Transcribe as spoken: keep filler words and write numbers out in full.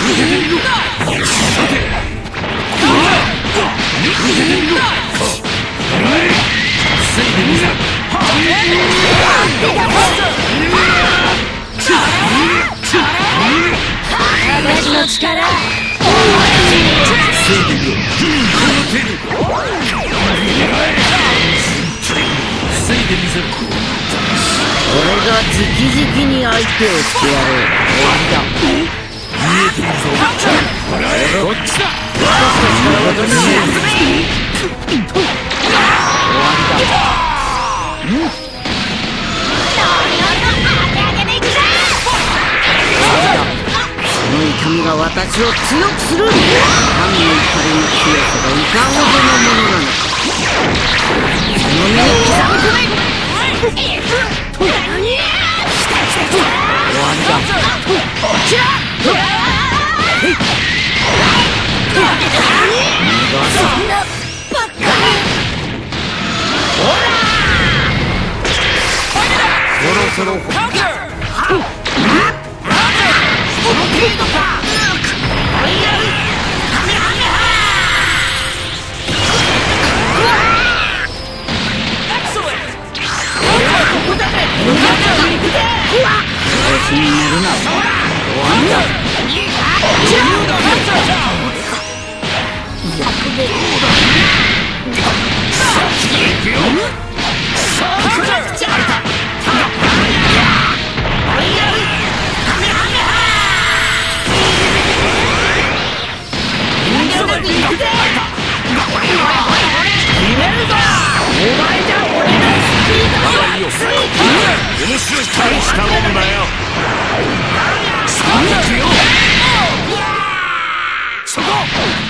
私の力俺が直々に相手をしてやろう。見えているぞ。こっちだ。私たちから渡し終わりだ。その痛みが私を強くする。神の怒りの強さがいかほどのものなのか。その身に刻み込め。終わりだ。ちらそんなバカほらそろそろカウンターその程度か。ファイナルカメハメハエクセレント。ここだぜ。調子に乗るな。終わりだ。面白い大したもんだよ。そこ